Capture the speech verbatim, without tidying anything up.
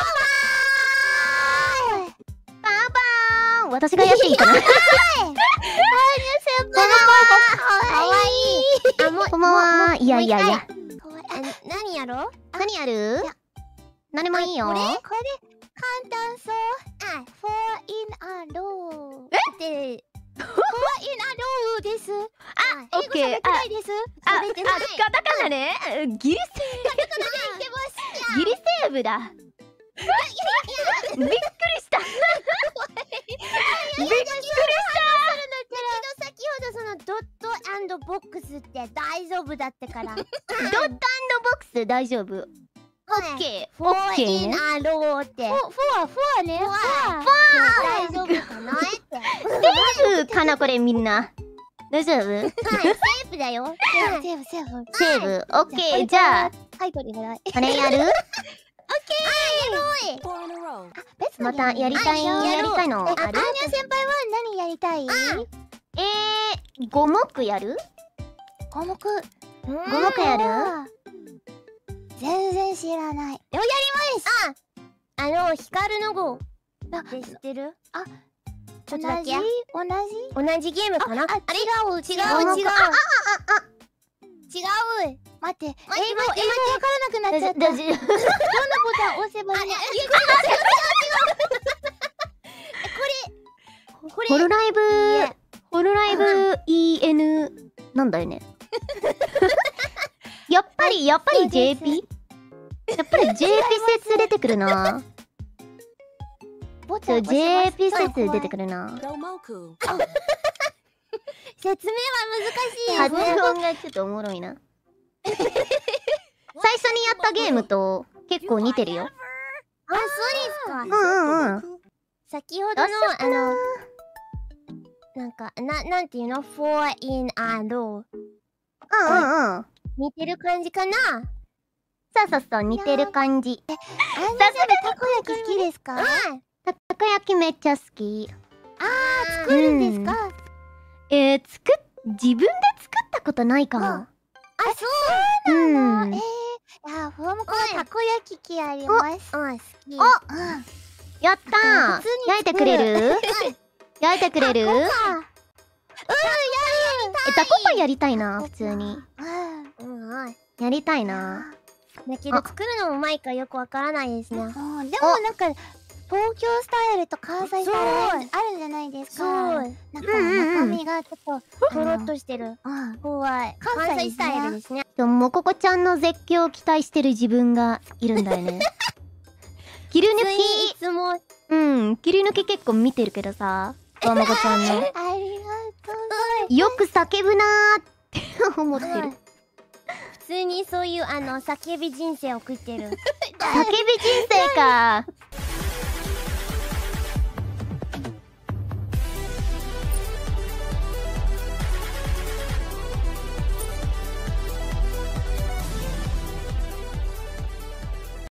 パンパン。私がやっていいかな。 かわいい。あ、もう、 こんばんは。いやいやいや。 何やろう？ 何やる？何もいいよ。 これこれで簡単そう。あ、フォー in a row。え？で、フォー in a row です。 あ、オッケー。 英語喋ってないです。 あ、あ、 喋ってない。 カタカナね。ギリセカタカナで言ってます。 ーブ。ギリセーブだ。びっくりした。びっくりした。 先ほどそのドット&ボックスって大丈夫だったから。ドットドット&ボックス大丈夫。オッケー。 フォー in a row って。フォーはフォーね。フォー。大丈夫かなって。 セーブかなこれみんな。大丈夫？ はい、セーフだよ。セーフセーフセーブ。オッケー。じゃあはい、これぐらい。 これやる？ オッケー。やろう。 またやりたいやりたいのある？ アーニャ先輩は何やりたい？ えー、五目やる？ 五目。 五目やる？ 全然知らない。よ、やります。あ、あの光の碁って知ってる？あ、ちょっとだけ。同じ同じゲームかな？あ、違う違う違う。あああ違う。待って、英語英語わからなくなっちゃった。どのボタン押せばいいの？違う違う違う。これホロライブホロライブ イーエヌ なんだよね。やっぱりやっぱり ジェーピー？ やっぱり ジェーピー 説出てくるな。そう ジェーピー 説出てくるな。 説明は難しい。 発音がちょっとおもろいな。最初にやったゲームと結構似てるよ。 あ、そうですか。 うんうんうん。 先ほどのあのなんかななんていうの？ フォー in a row。 うんうんうん。 似てる感じかな？ そうそうそう、似てる感じ。 あんなさんたこ焼き好きですか？ たこ焼きめっちゃ好き。 あー、作るんですか？ えー、作っ、自分で作ったことないかも。 あ、そうなの？えー、いや、フォームコのたこ焼き器あります。うん、好き。 お、やったー。焼いてくれる？焼いてくれる？うん、やる。え、タコパやりたいな、普通に。 うん、うん。 やりたいな。 だけど作るのもうまいかよくわからないですね。でもなんか東京スタイルと関西スタイルあるじゃないですか。そう。なんか中身がちょっととろっとしてる。怖い。関西スタイルですね。 でももここちゃんの絶叫を期待してる自分がいるんだよね。切り抜きいつもうん切り抜き結構見てるけどさ、もこちゃんの。ありがとう。よく叫ぶなーって思ってる。 普通にそういうあの叫び人生を送ってる。叫び人生か。